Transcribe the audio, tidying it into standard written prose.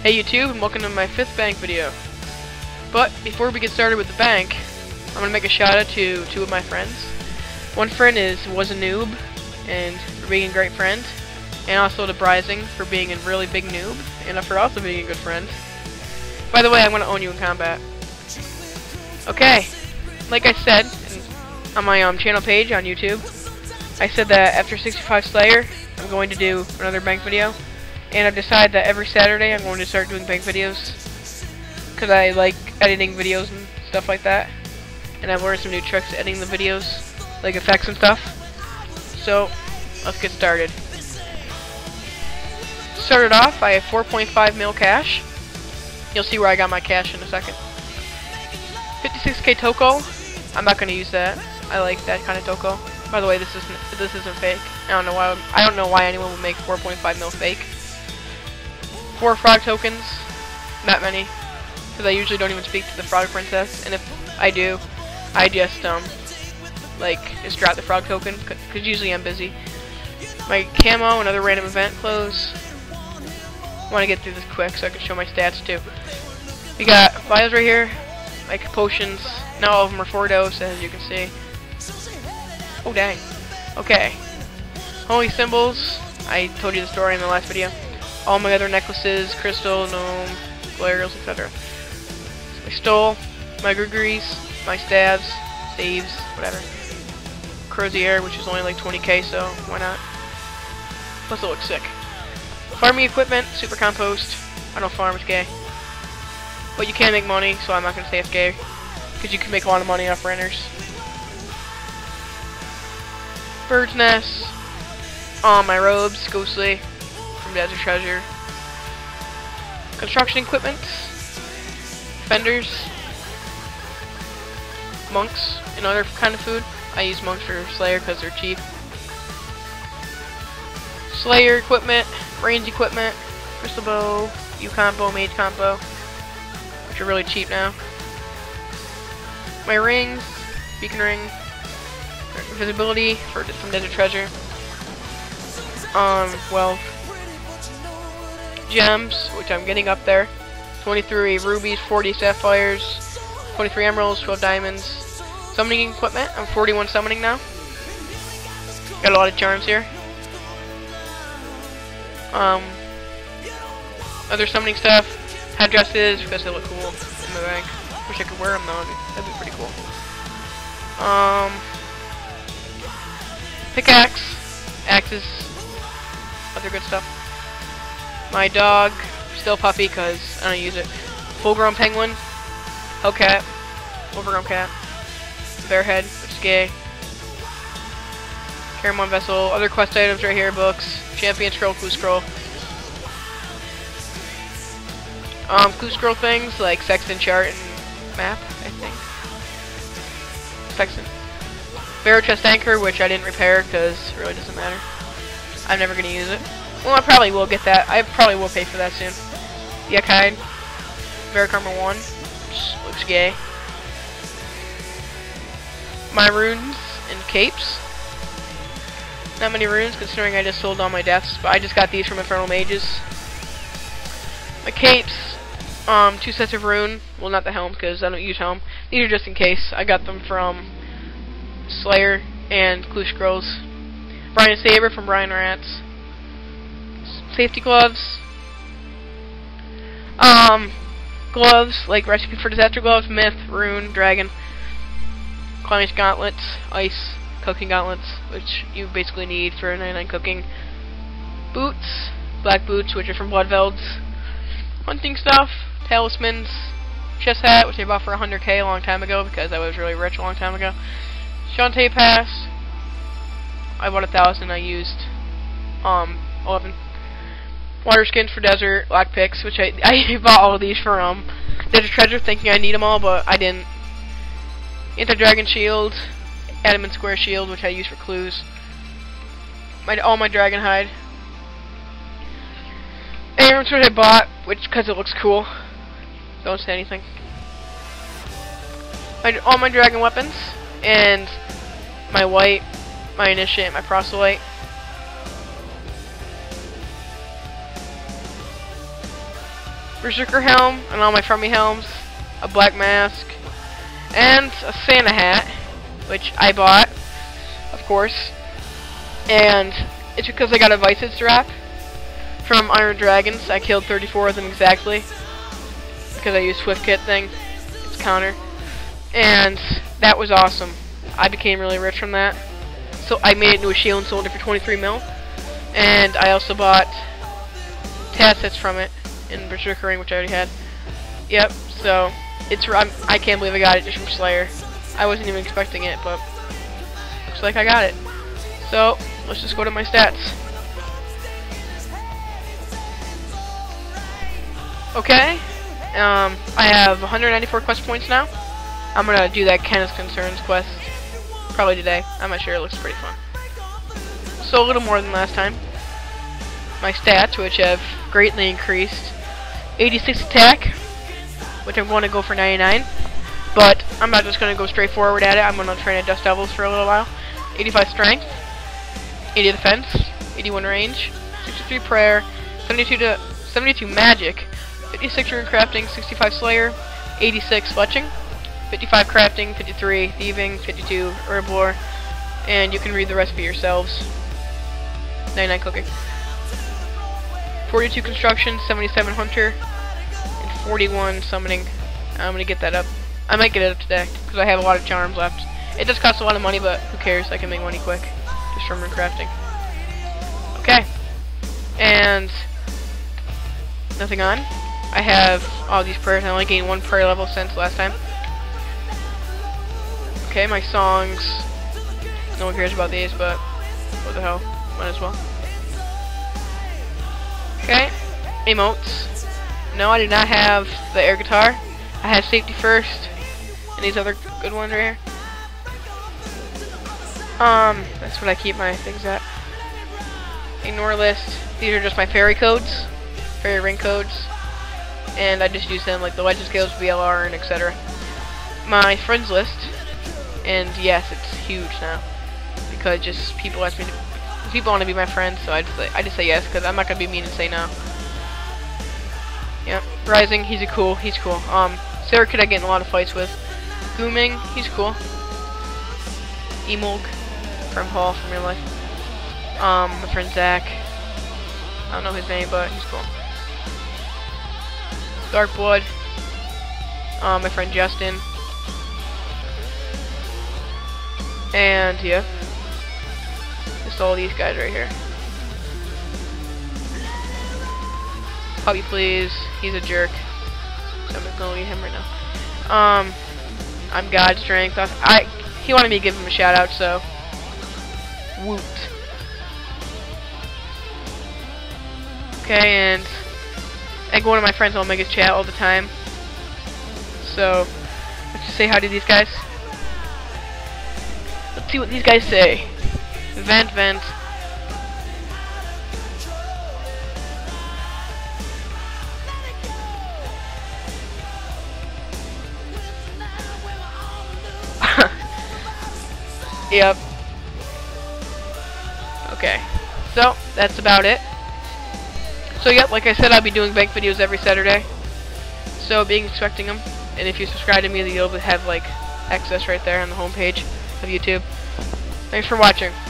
Hey YouTube, and welcome to my 5th bank video. But before we get started with the bank, I'm going to make a shout out to 2 of my friends. One friend was a noob, and for being a great friend, and also to Brising for being a really big noob, and for also being a good friend. By the way, I'm going to own you in combat. Okay, like I said on my channel page on YouTube, I said that after 65 Slayer, I'm going to do another bank video. And I've decided that every Saturday I'm going to start doing bank videos, because I like editing videos and stuff like that, and I've learned some new tricks to editing the videos, like effects and stuff. So let's get started. Started off, I have 4.5 mil cash. You'll see where I got my cash in a second. 56k Toko. I'm not going to use that. I like that kind of Toko. By the way, this isn't fake. I don't know why anyone would make 4.5 mil fake. 4 frog tokens, not many, because I usually don't even speak to the frog princess, and if I do, I just drop the frog token, because usually I'm busy. My camo, another random event close. I want to get through this quick so I can show my stats too. We got vials right here, like potions. Not all of them are 4 dose, as you can see. Oh dang. Okay. Holy symbols. I told you the story in the last video. All my other necklaces, crystal, gnome, glares, etc. I stole my Gregories, my staves, whatever. Crozier, which is only like 20k, so why not? Plus it looks sick. Farming equipment, super compost. I don't farm, it's gay. But you can make money, so I'm not going to say it's gay, because you can make a lot of money off renters. Bird's nest. My robes, ghostly. From Desert Treasure. Construction equipment. Fenders. Monks and other kind of food. I use monks for Slayer because they're cheap. Slayer equipment, range equipment, crystal bow, U-combo, mage combo, which are really cheap now. My rings, beacon ring, invisibility from Desert Treasure. Well, gems, which I'm getting up there. 23 rubies, 40 sapphires, 23 emeralds, 12 diamonds. Summoning equipment, I'm 41 summoning now. Got a lot of charms here. Other summoning stuff, headdresses, because they look cool in the bank. Wish I could wear them though, that'd be pretty cool. Pickaxe, axes, other good stuff. My dog, still puppy because I don't use it. Full-grown penguin, Hellcat, overgrown cat, bearhead, which is gay. Caramon vessel, other quest items right here, books, champion scroll, clue scroll. Clue scroll things like sextant chart and map, I think. Sextant. Barrow chest anchor, which I didn't repair because it really doesn't matter. I'm never gonna use it. Well, I probably will get that. I probably will pay for that soon. Yakide. Varric Armor 1. Which looks gay. My runes and capes. Not many runes, considering I just sold all my deaths. But I just got these from Infernal Mages. My capes. 2 sets of rune. Well, not the helm, because I don't use helm. These are just in case. I got them from Slayer and Clue Scrolls. Brian Saber from Brian Rats. Safety gloves. Gloves, like Recipe for Disaster gloves, myth, rune, dragon. Climbing gauntlets, ice, cooking gauntlets, which you basically need for 99 cooking. Boots, black boots, which are from Bloodvelds. Hunting stuff, talismans, chest hat, which I bought for 100k a long time ago because I was really rich a long time ago. Shantae pass. I bought 1,000. I used 11. Water skins for desert, lockpicks, which I bought all of these for Desert Treasure, thinking I need them all, but I didn't. Anti-dragon shield, adamant square shield, which I use for clues. All my dragon hide. Arrows which I bought, because it looks cool. Don't say anything. All my dragon weapons and my white, my initiate, my proselyte. Berserker helm, and all my friendly helms, a black mask, and a Santa hat, which I bought, of course. And it's because I got a Vices drop from Iron Dragons. I killed 34 of them exactly because I used Swift Kit thing. It's counter. And that was awesome. I became really rich from that. So I made it into a shield and sold it for 23 mil. And I also bought Tacets from it in Berserker Ring, which I already had. Yep, so I can't believe I got it just from Slayer. I wasn't even expecting it, but looks like I got it. So let's just go to my stats. Okay, I have 194 quest points now. I'm gonna do that Kenneth's Concerns quest probably today. I'm not sure, it looks pretty fun. So a little more than last time. My stats, which have greatly increased: 86 attack, which I'm going to go for 99, but I'm not just going to go straight forward at it. I'm going to train at Dust Devils for a little while. 85 strength, 80 defense, 81 range, 63 prayer, 72 magic, 56 rune crafting, 65 slayer, 86 fletching, 55 crafting, 53 thieving, 52 herblore, and you can read the rest for yourselves. 99 cooking, 42 construction, 77 hunter, and 41 summoning. I'm gonna get that up. I might get it up today because I have a lot of charms left. It does cost a lot of money, but who cares? I can make money quick just from rune crafting. Okay, and nothing on. I have all these prayers. I only gained 1 prayer level since last time. Okay, my songs. No one cares about these, but what the hell? Might as well. Okay, emotes. No, I do not have the air guitar. I have safety first, and these other good ones right here. That's what I keep my things at. Ignore list. These are just my fairy codes, fairy ring codes, and I just use them like the Legends Guilds, VLR, and etc. My friends list, and yes, it's huge now because just people ask me to. People want to be my friends, so I just say yes because I'm not gonna be mean and say no. Yep, Rising, he's cool. Sarah Kid I get in a lot of fights with. Gooming, he's cool. Emulg from Hall from real life. My friend Zach. I don't know his name, but he's cool. Darkblood. My friend Justin. And yeah. Just all these guys right here. Puppy please, he's a jerk. So I'm just gonna leave him right now. I'm God Strength. He wanted me to give him a shout out, so woot. Okay, and I go to my friends on Omega's chat all the time. So let's just say hi to these guys. Let's see what these guys say. Vent. Yep. Okay. So, that's about it. So, yep, like I said, I'll be doing bank videos every Saturday. So, be expecting them. And if you subscribe to me, you'll have, like, access right there on the homepage of YouTube. Thanks for watching.